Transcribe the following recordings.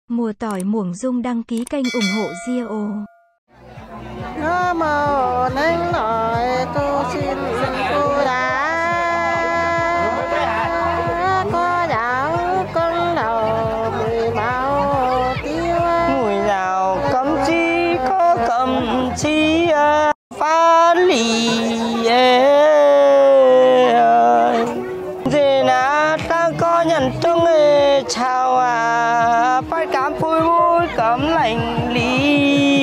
Mùa tỏi muỗng dung đăng ký kênh ủng hộ Dio. Nam mô Nén Nội tu xin cô đã có đạo con đầu 10 màu tiêu mùi nào cấm chi có cấm chi phá lì gì na ta có nhận trong chào phải cảm vui vui cấm lành lý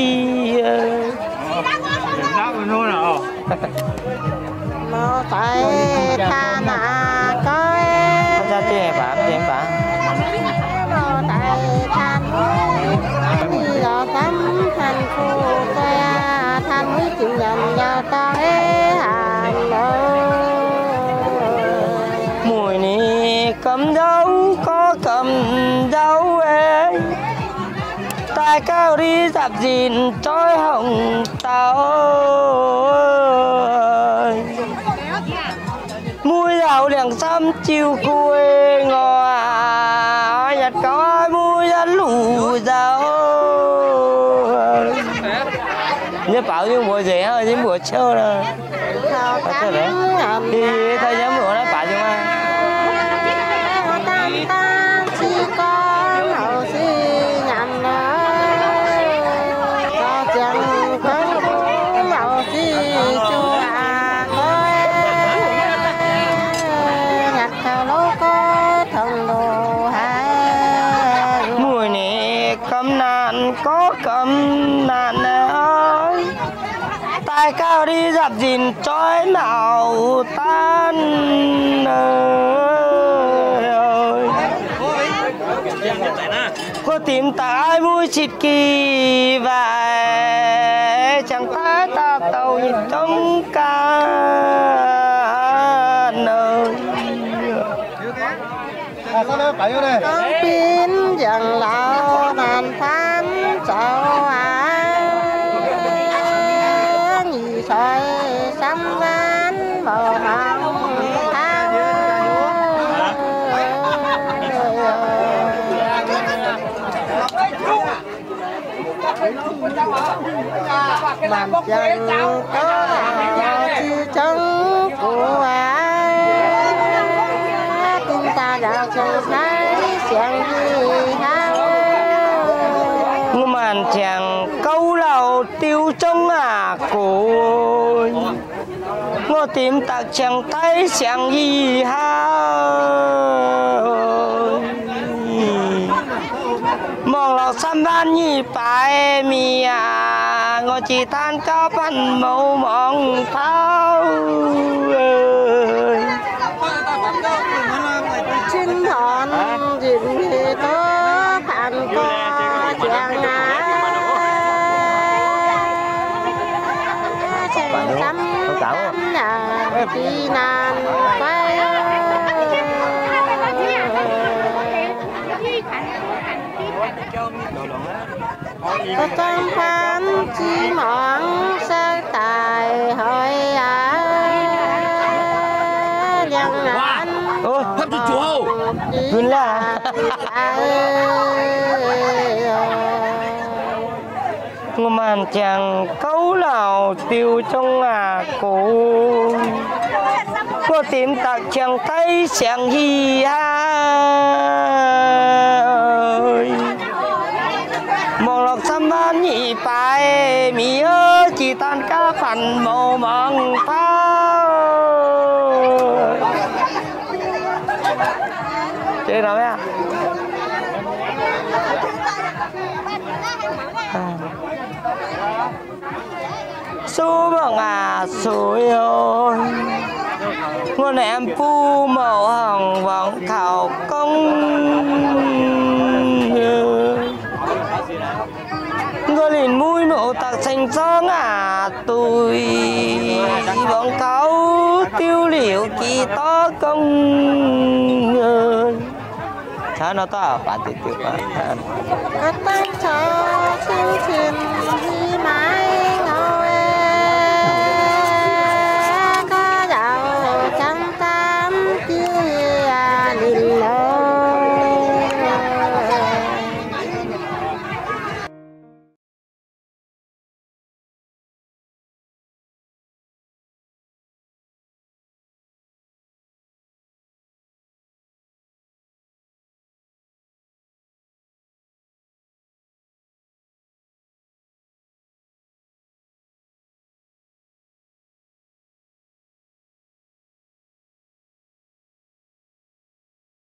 màu tay ta nà coi ra tiền bạc màu tay than đi lò tắm thành khu coi than quý chuyện dần nhau to hàng mùi này cầm dấu có cầm dấu ấy tai cao đi dạp dìn trói hồng tao mũi dạo đèn xăm chiều cuối ngò nhặt có mũi đã lù dạo như bảo như mùa rẻ rồi như mùa trâu rồi thì thời gian mùa nó phải chứ mà mùi này cấm nạn có cấm nạn ơi tai cao đi dạp dìn trói mạo tan ơi có tìm tại mũi chịt kỳ và chẳng phải ta tàu nhìn trong ca nơi con pin dần lão bàn phán cháu nhị soi xăm ván màu hồng tháng làm dân có chi chân của chúng ta đã chơi thấy chuyện gì hao ngô màn chàng câu lầu tiêu trong cổ ngô tìm tạc chàng thấy chuyện gì hao mong lọc xăm ban nhị bài mì ngô chỉ than cao văn màu mong thao xin hòn dịp thì có phản có chuyện cắm là đi nan quay có con phán chi mỏng sao tài hỏi dân anh hấp cho chúa vươn là ngô màn chàng câu lào tiêu trong cổ có tìm tạc chàng thấy chàng hi ơi mong lọc xăm ban nhị bài mì ơi chỉ tan cá phần màu mong thao chơi nào ạ số bằng suối ơi ngôn em pu màu hồng vòng thảo công ngô liền mũi nổ tạc xanh gió tôi vòng thảo tiêu liệu kỳ to công sao nó to bản tiêu tiêu có tay cho xin